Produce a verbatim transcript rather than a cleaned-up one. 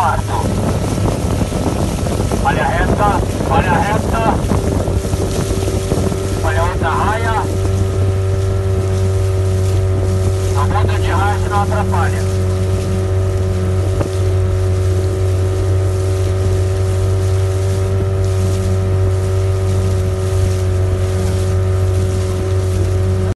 quarto. Falha reta, falha reta. Falha outra raia. A muda de raia não atrapalha.